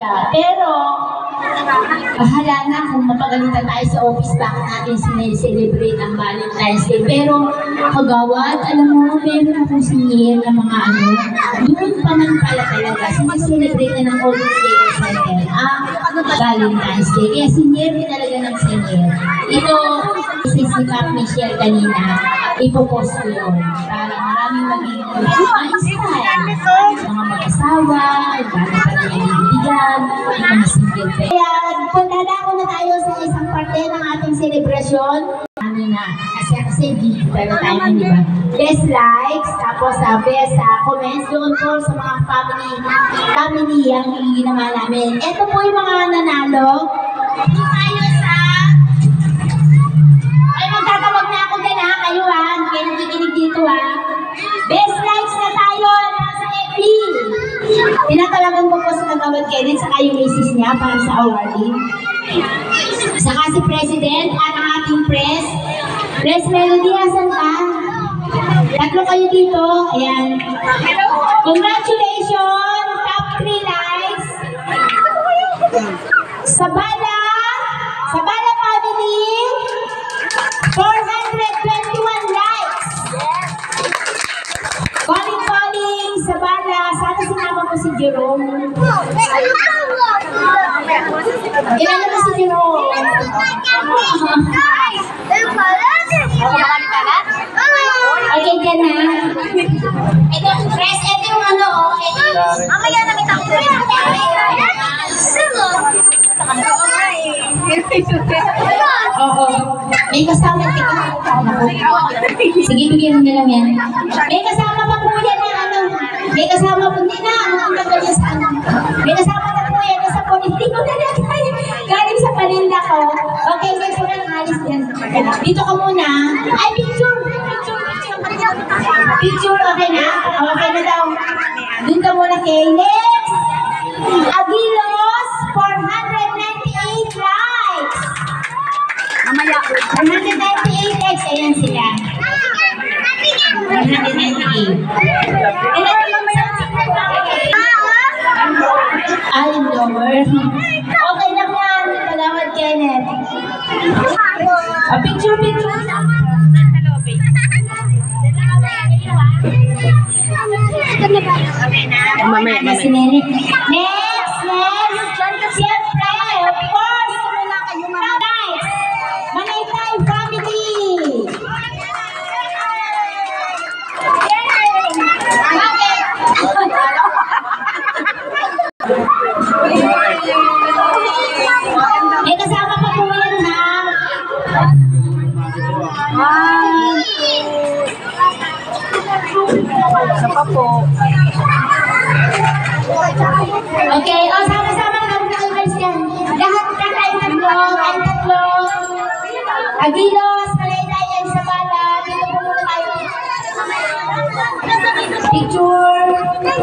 Pero, bahala na kung mapagalitan tayo sa office, bakit natin sinecelebrate ang Valentine's Day. Pero, kagawad, alam mo, meron akong sinyer na mga doon pa man pala talaga, sineselebrate na ng Office Day Center, Valentine's Day. Kaya sinyer ko talaga ng sinyer. Ito, isisikap Michelle kanina, ipopost ko yun. Para maraming maging ma-inspire. Mga mag-asawa, bakit pa rin nabibigyan, mga single. Kaya, punta na tayo sa isang parte ng ating celebration. Kanina, kasi digital tayo, di ba? Best likes, tapos best comments doon po sa mga family ang ginawa namin. Ito po yung mga nanalo. Tayo sa... Ay, magtatawag na ako din kayo kaya nakikinig dito Best likes na tayo sa FB. Tinatawagan ko po sa Kagawad Kenneth sa yung misis niya para sa awarding. Saka si President at ang ating Press Melody, asan ka? Tatlo kayo dito. Ayan. Congratulations! Top 3 likes. Sabala family, 421 likes. Calling, Sabala. Sana sinama mo si Jerome. Ilan mo si Jerome? Okay, dyan na. Ito, press, ito yung mamaya na kita ko. Oo. May kasama kita. Sige, bigyan mo na lang yan. May kasama pa po yan may kasama po din may kasama pa po yan sa politiko na galing sa paninda ko. Okay, next one ang alis din. Dito ka muna. Ay, picture, okay na? Okay na daw. Doon ka muna kay next. Aguilos, 498 likes. 498 likes. Ayan sila. 498. Ay, lower. Okay lang yan. Kagawad Kenneth. Picture. Okay na. Si Nene. Next. Siyempre, of course, guys, Manaytay family. May kasama pa po yan Isa pa po. Okay, sama-sama na kayo guys yan. Lahat na tayo tatlo. Aguilos, Manaytay, and Sabala. Dito po muna tayo. Picture.